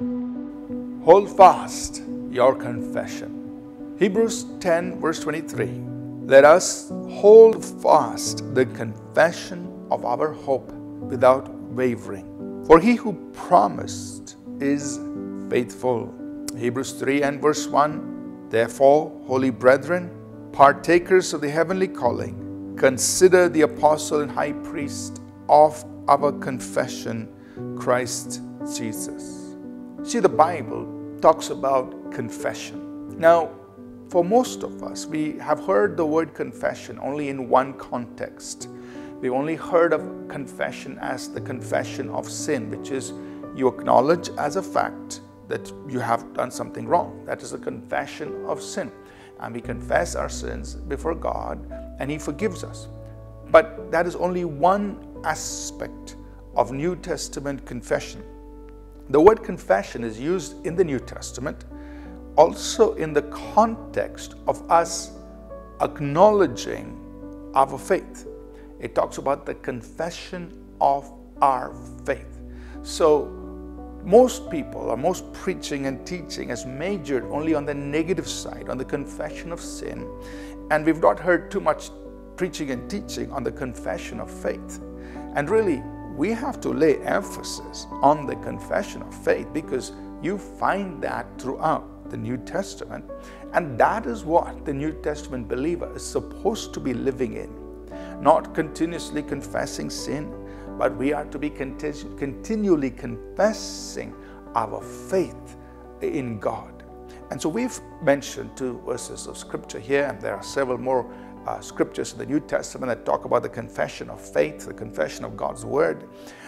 Hold fast your confession. Hebrews 10 verse 23. Let us hold fast the confession of our hope without wavering. For he who promised is faithful. Hebrews 3 and verse 1. Therefore, holy brethren, partakers of the heavenly calling, consider the apostle and high priest of our confession, Christ Jesus. See, the Bible talks about confession. Now, for most of us, we have heard the word confession only in one context. We've only heard of confession as the confession of sin, which is you acknowledge as a fact that you have done something wrong. That is a confession of sin. And we confess our sins before God and He forgives us. But that is only one aspect of New Testament confession. The word confession is used in the New Testament also in the context of us acknowledging our faith. It talks about the confession of our faith. So most people or most preaching and teaching has majored only on the negative side, on the confession of sin, and we've not heard too much preaching and teaching on the confession of faith. And really, we have to lay emphasis on the confession of faith because you find that throughout the New Testament, and that is what the New Testament believer is supposed to be living in. Not continuously confessing sin, but we are to be continually confessing our faith in God. And so we've mentioned 2 verses of scripture here, and there are several more scriptures in the New Testament that talk about the confession of faith, the confession of God's word.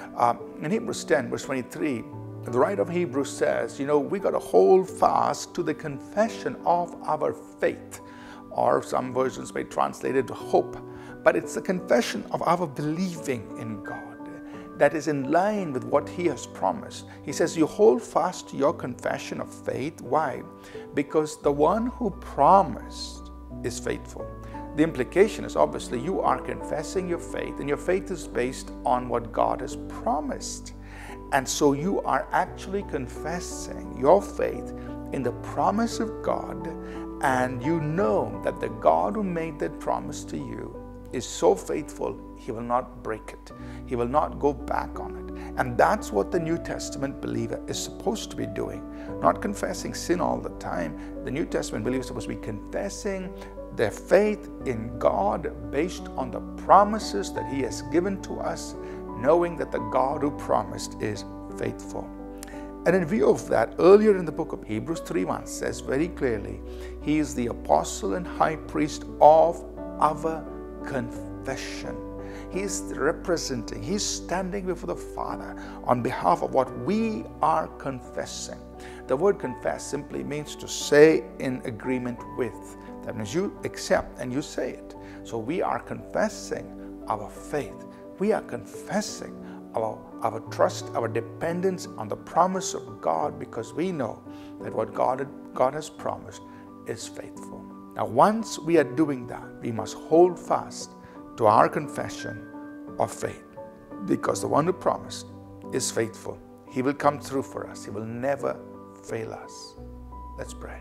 In Hebrews 10 verse 23, the writer of Hebrews says, we got to hold fast to the confession of our faith, or some versions may translate it to hope, but it's the confession of our believing in God that is in line with what He has promised. He says, you hold fast to your confession of faith. Why? Because the one who promised is faithful. The implication is obviously you are confessing your faith, and your faith is based on what God has promised. And so you are actually confessing your faith in the promise of God, and you know that the God who made that promise to you is so faithful, He will not break it. He will not go back on it. And that's what the New Testament believer is supposed to be doing. Not confessing sin all the time. The New Testament believer is supposed to be confessing their faith in God based on the promises that He has given to us, knowing that the God who promised is faithful. And in view of that, earlier in the book of Hebrews 3:1 says very clearly, He is the apostle and high priest of our confession. He's representing, He's standing before the Father on behalf of what we are confessing. The word confess simply means to say in agreement with. That means you accept and you say it. So we are confessing our faith. We are confessing our trust, our dependence on the promise of God, because we know that what God has promised is faithful. Now, once we are doing that, we must hold fast to our confession of faith, because the one who promised is faithful. He will come through for us. He will never fail us. Let's pray.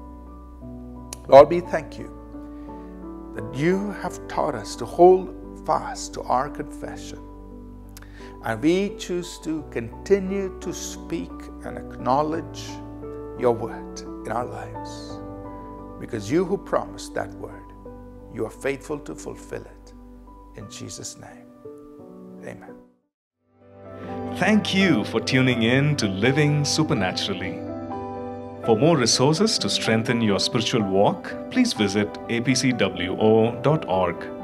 Lord, we thank You that You have taught us to hold fast to our confession. And we choose to continue to speak and acknowledge Your word in our lives. Because You who promised that word, You are faithful to fulfill it. In Jesus' name, amen. Thank you for tuning in to Living Supernaturally. For more resources to strengthen your spiritual walk, please visit apcwo.org.